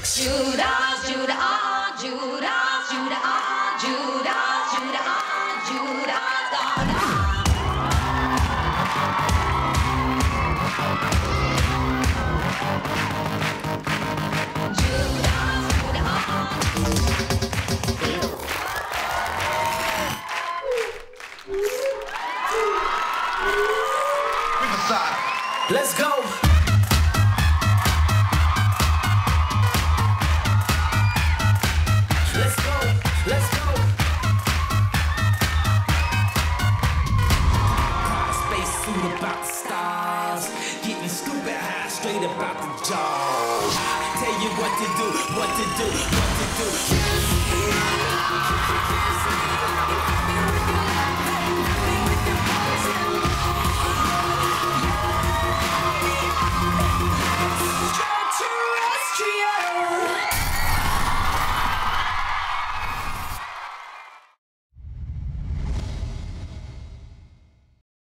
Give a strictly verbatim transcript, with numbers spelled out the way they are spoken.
Judas, Judas, ah, Judas, Judas, ah, Judas, Judas, ah, Judas, God, ah. Judas, Judas, ah. Riverside. Let's go. Let's go. Let's go. Space suit about the stars, getting stupid high, straight about the jaws. I tell you what to do, what to do, what to do.